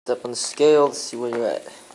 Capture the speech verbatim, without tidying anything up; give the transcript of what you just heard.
Step on the scale, let's see where you're at.